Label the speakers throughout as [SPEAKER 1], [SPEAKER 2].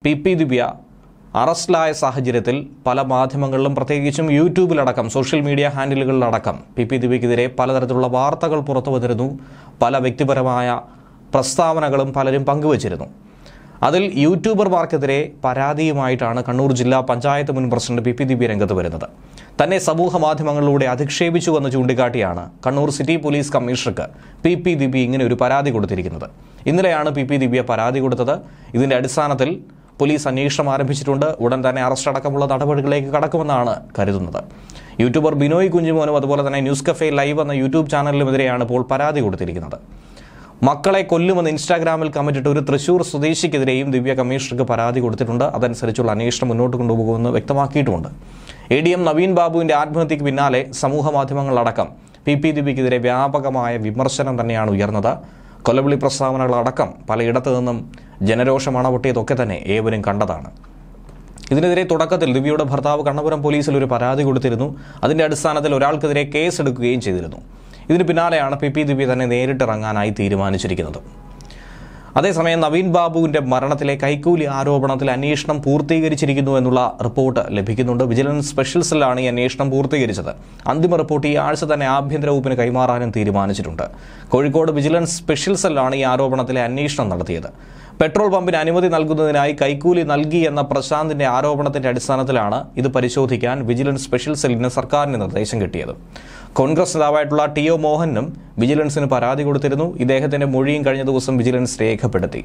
[SPEAKER 1] P ദിവ്യ അറസ്റ്റിലായ സാഹചര്യത്തിൽ പല മാധ്യമങ്ങളിലും പ്രത്യേകിച്ചും യൂട്യൂബിലടക്കം സോഷ്യൽ മീഡിയ ഹാൻഡിലുകളിലടക്കം പി ദിവ്യക്കെതിരെ പലതരത്തിലുള്ള വാർത്തകൾ പുറത്തു വന്നിരുന്നു. പല വ്യക്തിപരമായ പ്രസ്താവനകളും പലരും പങ്കുവച്ചിരുന്നു. അതിൽ യൂട്യൂബർമാർക്കെതിരെ പരാതിയുമായിട്ടാണ് കണ്ണൂർ ജില്ലാ പഞ്ചായത്ത് മുൻ പ്രസിഡന്റ് പി ദിവ്യ രംഗത്ത് വരുന്നത്. തന്നെ സമൂഹ മാധ്യമങ്ങളിലൂടെ അധിക്ഷേപിച്ചുവെന്ന് ചൂണ്ടിക്കാട്ടിയാണ് കണ്ണൂർ സിറ്റി പോലീസ് കമ്മീഷണർക്ക് പി ദിവ്യ ഇങ്ങനെ ഒരു പരാതി കൊടുത്തിരിക്കുന്നത്. ഇന്നലെയാണ് പി ദിവ്യ പരാതി കൊടുത്തത്. ഇതിന്റെ അടിസ്ഥാനത്തിൽ പോലീസ് അന്വേഷണം ആരംഭിച്ചിട്ടുണ്ട്. ഉടൻ തന്നെ അറസ്റ്റ് അടക്കമുള്ള നടപടികളിലേക്ക് കടക്കുമെന്നാണ് കരുതുന്നത്. യൂട്യൂബർ ബിനോയ് കുഞ്ഞുമോനും അതുപോലെ തന്നെ ന്യൂസ് കഫേ ലൈവ് എന്ന യൂട്യൂബ് ചാനലിനുമെതിരെയാണ് ഇപ്പോൾ പരാതി കൊടുത്തിരിക്കുന്നത്. മക്കളെ കൊല്ലുമെന്ന് ഇൻസ്റ്റാഗ്രാമിൽ കമന്റിട്ട് ഒരു തൃശൂർ സ്വദേശിക്കെതിരെയും ദിവ്യ കമ്മീഷണർക്ക് പരാതി കൊടുത്തിട്ടുണ്ട്. അതനുസരിച്ചുള്ള അന്വേഷണം മുന്നോട്ട് കൊണ്ടുപോകുമെന്ന് വ്യക്തമാക്കിയിട്ടുമുണ്ട്. ADM നവീൻ ബാബുവിന്റെ ആത്മഹത്യക്ക് പിന്നാലെ സമൂഹ മാധ്യമങ്ങളടക്കം പി ദിവ്യക്കെതിരെ വ്യാപകമായ വിമർശനം തന്നെയാണ് ഉയർന്നത്. കൊലവിളി പ്രസ്താവനകളടക്കം പലയിടത്തു നിന്നും ജനരോഷം അണപൊട്ടിയതൊക്കെ തന്നെ ഏവരും കണ്ടതാണ്. ഇതിനെതിരെ തുടക്കത്തിൽ ദിവ്യയുടെ ഭർത്താവ് കണ്ണപുരം പോലീസിൽ ഒരു പരാതി കൊടുത്തിരുന്നു. അതിന്റെ അടിസ്ഥാനത്തിൽ ഒരാൾക്കെതിരെ കേസെടുക്കുകയും ചെയ്തിരുന്നു. ഇതിന് പിന്നാലെയാണ് പി ദിവ്യ തന്നെ നേരിട്ടിറങ്ങാനായി തീരുമാനിച്ചിരിക്കുന്നത്. അതേസമയം നവീൻ ബാബുവിന്റെ മരണത്തിലെ കൈക്കൂലി ആരോപണത്തിൽ അന്വേഷണം പൂർത്തീകരിച്ചിരിക്കുന്നു എന്നുള്ള റിപ്പോർട്ട് ലഭിക്കുന്നുണ്ട്. വിജിലൻസ് സ്പെഷ്യൽ സെല്ലാണ് ഈ അന്വേഷണം പൂർത്തീകരിച്ചത്. അന്തിമ റിപ്പോർട്ട് ഈ ആഴ്ച തന്നെ ആഭ്യന്തര വകുപ്പിന് കൈമാറാനും തീരുമാനിച്ചിട്ടുണ്ട്. കോഴിക്കോട് വിജിലൻസ് സ്പെഷ്യൽ സെല്ലാണ് ഈ ആരോപണത്തിലെ അന്വേഷണം നടത്തിയത്. പെട്രോൾ പമ്പിന് അനുമതി നൽകുന്നതിനായി കൈക്കൂലി നൽകി എന്ന പ്രശാന്തിന്റെ ആരോപണത്തിന്റെ അടിസ്ഥാനത്തിലാണ് ഇത് പരിശോധിക്കാൻ വിജിലൻസ് സ്പെഷ്യൽ സെല്ലിന് സർക്കാരിന് നിർദ്ദേശം കിട്ടിയത്. കോൺഗ്രസ് നേതാവായിട്ടുള്ള ടി.ഒ. മോഹനും വിജിലൻസിന് പരാതി കൊടുത്തിരുന്നു. ഇദ്ദേഹത്തിന്റെ മൊഴിയും കഴിഞ്ഞ ദിവസം വിജിലൻസ് രേഖപ്പെടുത്തി.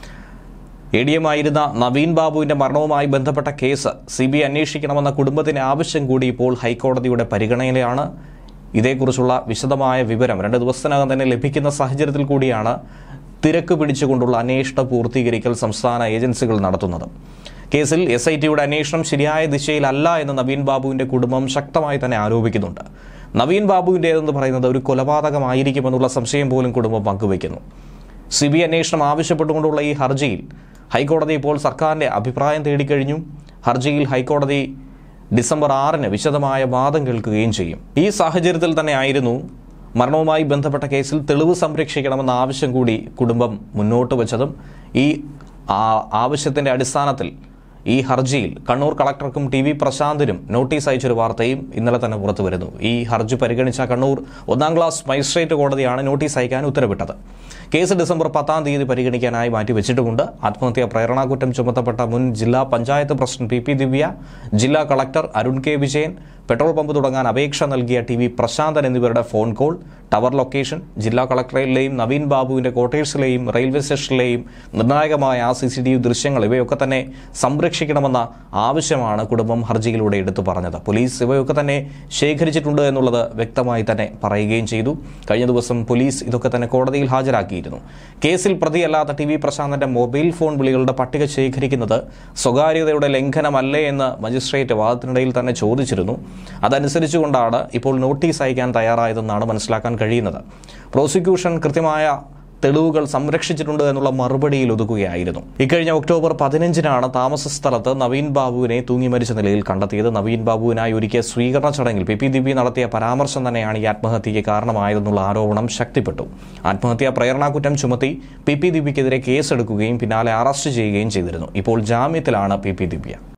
[SPEAKER 1] ADM ആയിരുന്ന നവീൻ ബാബുവിന്റെ മരണവുമായി ബന്ധപ്പെട്ട കേസ് CBI അന്വേഷിക്കണമെന്ന കുടുംബത്തിന്റെ ആവശ്യം കൂടി ഇപ്പോൾ ഹൈക്കോടതിയുടെ പരിഗണനയിലാണ്. ഇതേക്കുറിച്ചുള്ള വിശദമായ വിവരം 2 ദിവസത്തിനകം തന്നെ ലഭിക്കുന്ന സാഹചര്യത്തിൽ കൂടിയാണ് തിരക്ക് പിടിച്ചുകൊണ്ടുള്ള അന്വേഷണ പൂർത്തീകരിക്കൽ സംസ്ഥാന ഏജൻസികൾ നടത്തുന്നത്. കേസിൽ SITയുടെ അന്വേഷണം ശരിയായ ദിശയിലല്ല എന്ന് നവീൻ ബാബുവിന്റെ കുടുംബം ശക്തമായി തന്നെ ആരോപിക്കുന്നുണ്ട്. നവീൻ ബാബുവിൻ്റേതെന്ന് പറയുന്നത് ഒരു കൊലപാതകമായിരിക്കുമെന്നുള്ള സംശയം പോലും കുടുംബം പങ്കുവയ്ക്കുന്നു. CBI അന്വേഷണം ആവശ്യപ്പെട്ടുകൊണ്ടുള്ള ഈ ഹർജിയിൽ ഹൈക്കോടതി ഇപ്പോൾ സർക്കാരിന്റെ അഭിപ്രായം തേടിക്കഴിഞ്ഞു. ഹർജിയിൽ ഹൈക്കോടതി ഡിസംബർ 6-ന് വിശദമായ വാദം കേൾക്കുകയും ചെയ്യും. ഈ സാഹചര്യത്തിൽ തന്നെ ആയിരുന്നു മരണവുമായി ബന്ധപ്പെട്ട കേസിൽ തെളിവ് സംരക്ഷിക്കണമെന്ന ആവശ്യം കൂടി കുടുംബം മുന്നോട്ട് വച്ചതും. ഈ ആവശ്യത്തിന്റെ അടിസ്ഥാനത്തിൽ ഈ ഹർജിയിൽ കണ്ണൂർ കളക്ടർക്കും TV പ്രശാന്തിനും നോട്ടീസ് അയച്ചൊരു വാർത്തയും ഇന്നലെ തന്നെ പുറത്തു വരുന്നു. ഈ ഹർജി പരിഗണിച്ച കണ്ണൂർ 1ാം ക്ലാസ് മജിസ്ട്രേറ്റ് കോടതിയാണ് നോട്ടീസ് അയക്കാൻ ഉത്തരവിട്ടത്. കേസ് ഡിസംബർ 10-ാം തീയതി പരിഗണിക്കാനായി മാറ്റിവെച്ചിട്ടുമുണ്ട്. ആത്മഹത്യാ പ്രേരണാകുറ്റം ചുമത്തപ്പെട്ട മുൻ ജില്ലാ പഞ്ചായത്ത് പ്രസിഡന്റ് പി ദിവ്യ, ജില്ലാ collector Arun K Vijayan, petrol pump തുടങ്ങാൻ അപേക്ഷ നൽകിയ TV പ്രശാന്തൻ എന്നിവരുടെ ഫോൺ കോൾ, ടവർ ലൊക്കേഷൻ, ജില്ലാ കളക്ടറേറ്റിലെയും നവീൻ ബാബുവിന്റെ ക്വാർട്ടേഴ്സിലെയും റെയിൽവേ സ്റ്റേഷനിലെയും നിർണായകമായ CCTV ദൃശ്യങ്ങൾ ഇവയൊക്കെ തന്നെ സംരക്ഷിക്കണമെന്ന ആവശ്യമാണ് കുടുംബം ഹർജിയിലൂടെ എടുത്തു പറഞ്ഞത്. പോലീസ് ഇവയൊക്കെ തന്നെ ശേഖരിച്ചിട്ടുണ്ട് എന്നുള്ളത് വ്യക്തമായി തന്നെ പറയുകയും ചെയ്തു. കഴിഞ്ഞ ദിവസം പോലീസ് ഇതൊക്കെ തന്നെ കോടതിയിൽ ഹാജരാക്കിയിരുന്നു. കേസിൽ പ്രതിയല്ലാത്ത TV പ്രശാന്തന്റെ മൊബൈൽ ഫോൺ വിളികളുടെ പട്ടിക ശേഖരിക്കുന്നത് സ്വകാര്യതയുടെ ലംഘനമല്ലേ എന്ന് മജിസ്ട്രേറ്റ് വാദത്തിനിടയിൽ തന്നെ ചോദിച്ചിരുന്നു. അതനുസരിച്ചുകൊണ്ടാണ് ഇപ്പോൾ നോട്ടീസ് അയക്കാൻ തയ്യാറായതെന്നാണ് മനസ്സിലാക്കാൻ കഴിയുന്നത്. പ്രോസിക്യൂഷൻ കൃത്യമായ തെളിവുകൾ സംരക്ഷിച്ചിട്ടുണ്ട് എന്നുള്ള മറുപടിയിൽ ഒതുക്കുകയായിരുന്നു. ഇക്കഴിഞ്ഞ ഒക്ടോബർ 15-നാണ് താമസ സ്ഥലത്ത് നവീൻ ബാബുവിനെ തൂങ്ങി മരിച്ച നിലയിൽ കണ്ടെത്തിയത്. നവീൻ ബാബുവിനായി ഒരുക്കിയ സ്വീകരണ ചടങ്ങിൽ പി ദിവ്യ നടത്തിയ പരാമർശം തന്നെയാണ് ഈ ആത്മഹത്യയ്ക്ക് കാരണമായതെന്നുള്ള ആരോപണം ശക്തിപ്പെട്ടു. ആത്മഹത്യാ പ്രേരണാകുറ്റം ചുമത്തി പി ദിവ്യക്കെതിരെ കേസെടുക്കുകയും പിന്നാലെ അറസ്റ്റ് ചെയ്യുകയും ചെയ്തിരുന്നു. ഇപ്പോൾ ജാമ്യത്തിലാണ് പി ദിവ്യ.